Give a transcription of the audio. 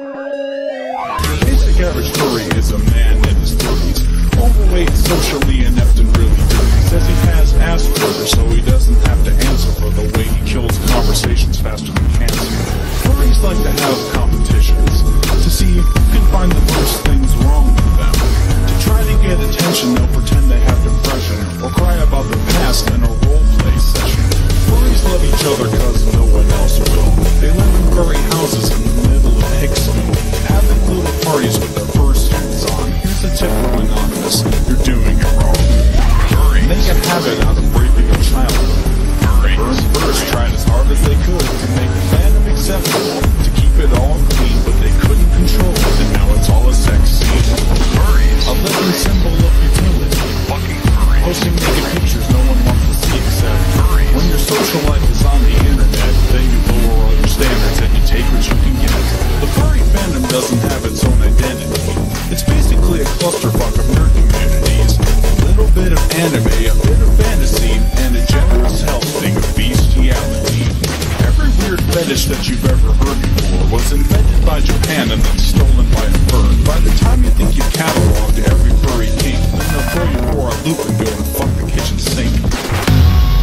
The basic average furry is a man in his 30s, overweight, socially inept, and really dirty. Says he has Asperger's, so he doesn't have to answer for the way he kills conversations faster than cancer. Furries like to have competitions to see who can find the worst things wrong with them. To try to get attention, they'll pretend they have depression or cry about the past in a role-play session. Furries love each other cause no one else will. They live in furry houses in the middle of Hicksville, having little parties with their fursuits on. Here's a tip for Anonymous: you're doing it wrong. Make a habit out of raping a child. Furries tried as hard as they could to make fandom acceptable, to keep it all clean, but they couldn't control it, and now it's all a sex scene. A living symbol of utility. Posting naked pictures no one wants to see except when your social life is on the internet, then you lower all your standards and you take what you can get. The furry fandom doesn't have its own identity. It's basically a clusterfuck of nerd communities. A little bit of anime, a bit of fantasy, and a generous helping of bestiality. Every weird fetish that you've ever heard before was invented by Japan and then stolen by a bird. By the time you think you've cataloged every furry kink, then they'll throw you for a loop and go and fuck the kitchen sink.